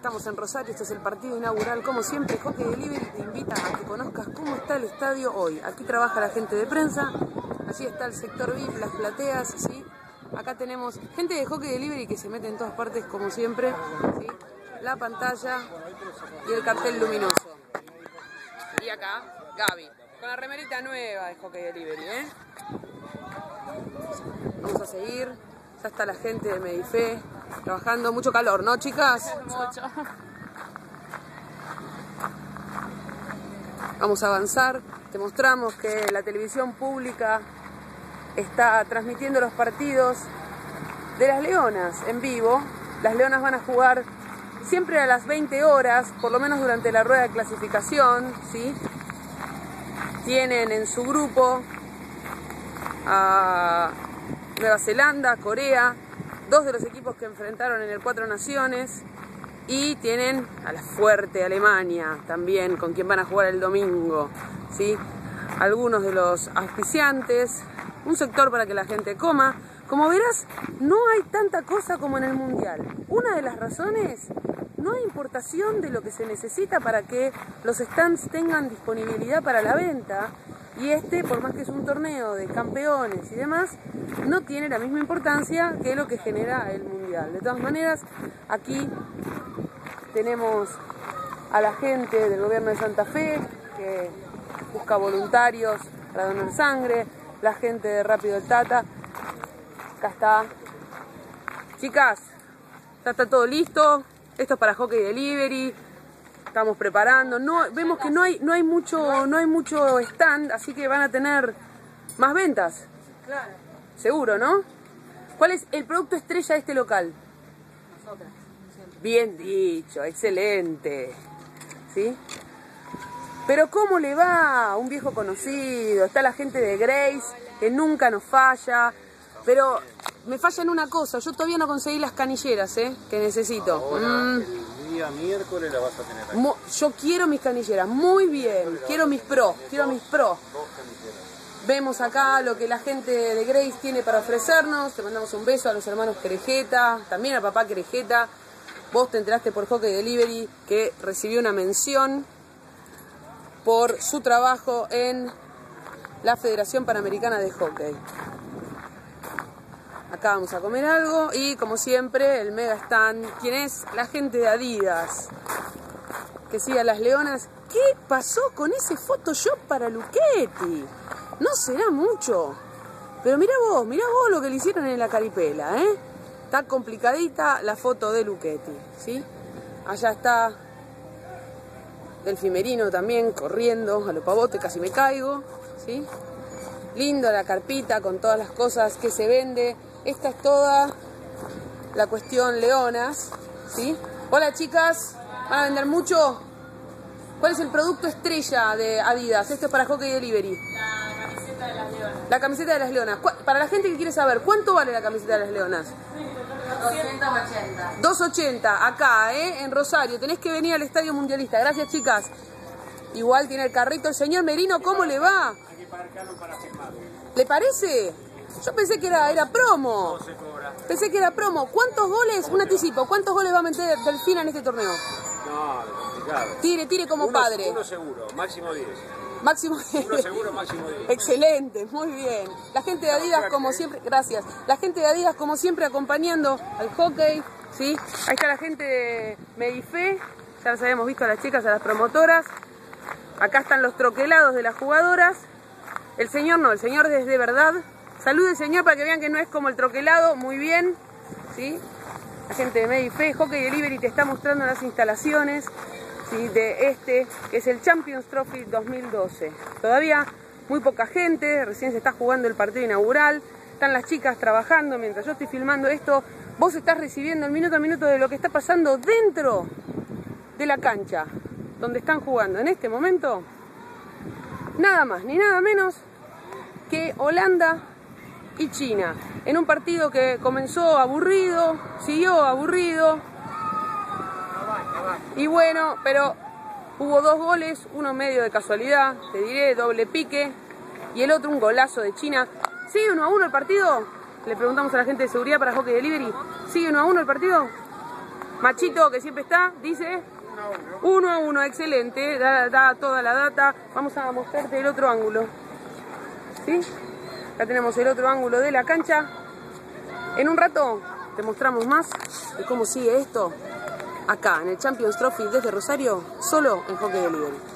Estamos en Rosario, este es el partido inaugural. Como siempre, Hockey Delivery te invita a que conozcas cómo está el estadio hoy. Aquí trabaja la gente de prensa, allí está el sector VIP, las plateas, ¿sí? Acá tenemos gente de Hockey Delivery que se mete en todas partes, como siempre, ¿sí? La pantalla y el cartel luminoso. Y acá, Gaby, con la remerita nueva de Hockey Delivery, ¿eh? Vamos a seguir. Ya está la gente de Medife trabajando. Mucho calor, ¿no, chicas? Mucho. Vamos a avanzar. Te mostramos que la televisión pública está transmitiendo los partidos de las Leonas en vivo. Las Leonas van a jugar siempre a las 20 horas, por lo menos durante la rueda de clasificación, ¿sí? Tienen en su grupo a Nueva Zelanda, Corea, dos de los equipos que enfrentaron en el Cuatro Naciones, y tienen a la fuerte Alemania también, con quien van a jugar el domingo, ¿sí? Algunos de los auspiciantes, un sector para que la gente coma. Como verás, no hay tanta cosa como en el Mundial. Una de las razones, no hay importación de lo que se necesita para que los stands tengan disponibilidad para la venta. Y por más que es un torneo de campeones y demás, no tiene la misma importancia que lo que genera el Mundial. De todas maneras, aquí tenemos a la gente del gobierno de Santa Fe, que busca voluntarios para donar sangre, la gente de Rápido el Tata. Acá está. Chicas, ya está todo listo. Esto es para Hockey Delivery. Estamos preparando. Vemos que no hay mucho stand, así que van a tener más ventas. Claro. Seguro, ¿no? ¿Cuál es el producto estrella de este local? Nosotras, siempre. Bien dicho, excelente. ¿Sí? Pero ¿cómo le va a un viejo conocido? Está la gente de Grace, que nunca nos falla. Pero me falla en una cosa, yo todavía no conseguí las canilleras, que necesito. Ahora, el día miércoles la vas a tener aquí. Yo quiero mis canilleras, muy bien. Quiero mis pro. Dos canilleras. Vemos acá lo que la gente de Grace tiene para ofrecernos. Te mandamos un beso a los hermanos Querejeta, también a papá Querejeta. Vos te enteraste por Hockey Delivery que recibió una mención por su trabajo en la Federación Panamericana de Hockey. Acá vamos a comer algo y, como siempre, el mega stand. ¿Quién es? La gente de Adidas, que sigue a las Leonas. ¿Qué pasó con ese Photoshop para Luchetti? No será mucho, pero mirá vos lo que le hicieron en la caripela, ¿eh? Está complicadita la foto de Luchetti, ¿sí? Allá está Delfi Merino también corriendo a lo pavote, casi me caigo, ¿sí? Lindo la carpita con todas las cosas que se vende. Esta es toda la cuestión Leonas, ¿sí? Hola, chicas, ¿van a vender mucho? ¿Cuál es el producto estrella de Adidas? Esto es para Hockey Delivery. La camiseta de las Leonas. La camiseta de las Leonas. Para la gente que quiere saber, ¿cuánto vale la camiseta de las Leonas? 280. 280, acá, en Rosario. Tenés que venir al Estadio Mundialista. Gracias, chicas. Igual tiene el carrito el señor Merino, ¿cómo le va? Hay que pagar caro para firmar. ¿Le parece? Yo pensé que era promo. No se cobra. Pensé que era promo. ¿Cuántos goles? Un anticipo. ¿Cuántos goles va a meter Delfina en este torneo? No, complicado. Tire como padre. Uno seguro, máximo 10. Máximo. Uno seguro, máximo 10. Excelente, muy bien. La gente de Adidas, como siempre, gracias. La gente de Adidas, como siempre, acompañando al hockey, ¿sí? Ahí está la gente de Medife. Ya las habíamos visto a las chicas, a las promotoras. Acá están los troquelados de las jugadoras. El señor no, el señor es de verdad. Salude, señor, para que vean que no es como el troquelado. Muy bien, ¿sí? La gente de Medife, Hockey Delivery te está mostrando las instalaciones, ¿sí? De que es el Champions Trophy 2012. Todavía muy poca gente, recién se está jugando el partido inaugural. Están las chicas trabajando mientras yo estoy filmando esto. Vos estás recibiendo el minuto a minuto de lo que está pasando dentro de la cancha, donde están jugando en este momento nada más ni nada menos que Holanda y China, en un partido que comenzó aburrido, siguió aburrido, y bueno, pero hubo dos goles, uno medio de casualidad, te diré, doble pique, y el otro un golazo de China. ¿Sigue 1-1 el partido? Le preguntamos a la gente de seguridad para Hockey Delivery. ¿Sigue 1-1 el partido? Machito, que siempre está, dice 1-1, excelente, da toda la data. Vamos a mostrarte el otro ángulo. ¿Sí? Acá tenemos el otro ángulo de la cancha. En un rato te mostramos más de cómo sigue esto acá en el Champions Trophy desde Rosario, solo en Hockey Delivery.